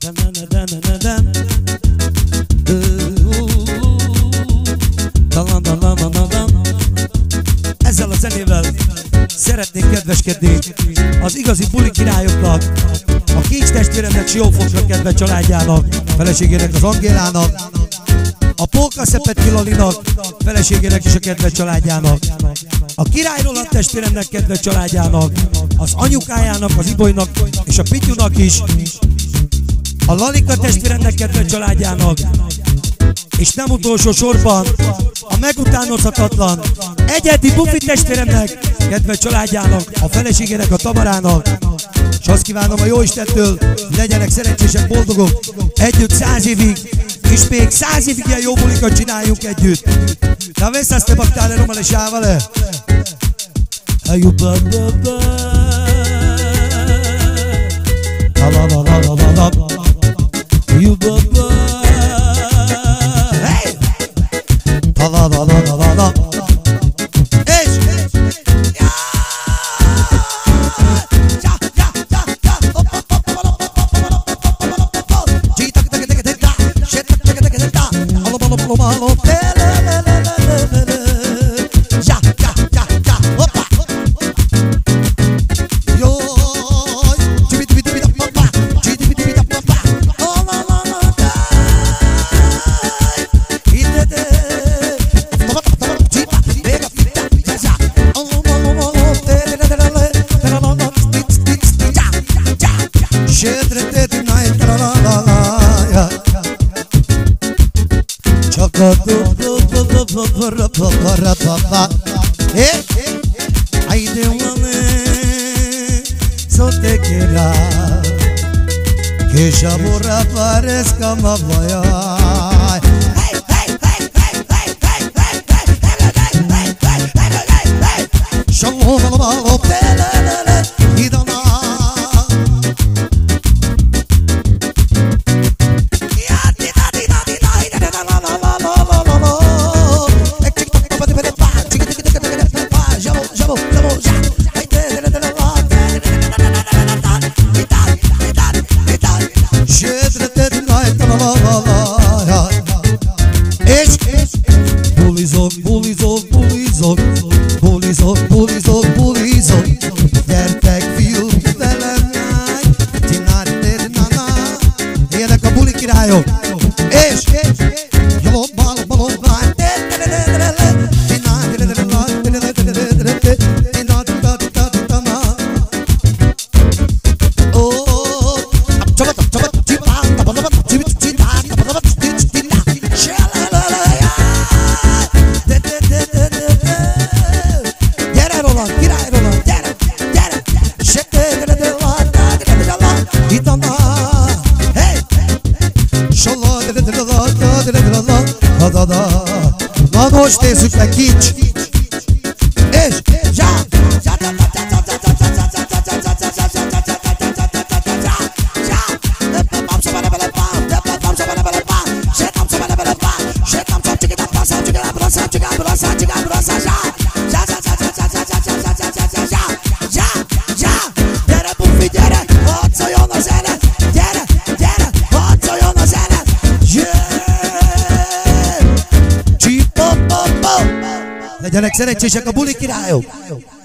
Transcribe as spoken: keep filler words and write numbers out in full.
Ezzel a zenével szeretnék kedveskedni az igazi buli királyoknak, a Kincs testvéremnek, Siófokra kedve családjának, feleségének, az Angélának, a Polka Szepetki Lalinak, feleségének és a kedve családjának, a Király Roland testvéremnek kedve családjának, az anyukájának, az Ibolynak és a Pityunak is, a Lalika testvéremnek kedve családjának, és nem utolsó sorban a megutánozhatatlan egyedi Bufi testvéremnek kedve családjának, a feleségének, a Tamarának, és azt kívánom a Jóistentől, hogy legyenek szerencsések, boldogok együtt száz évig, és még száz évig ilyen jó bulikat csináljunk együtt. Na vesz azt a baktál romale sávale? Ajubba babba. La la la la la la la. Ajubba babba. Hey! La la la la la la. És ja! Eh, I don't wanna so te quiera que ya borra parezca más vaya. Hey, hey, hey, hey, hey, hey, hey, hey, hey, hey, hey, hey, hey, shalom alaikum, idana. Bulizok, bulizok, bulizok, bulizok, bulizok, bulizok. Gyertek fiúk velem, tinári nana. Ilyenek a buli királyok. És jobban, balobban. Na most nézzük meg Kincs! És já! Gyere Bufi, gyere! Hadd szóljon a zene! Gyere, gyere! Hadd szóljon a zene! Legyenek szerencsések a buli királyok!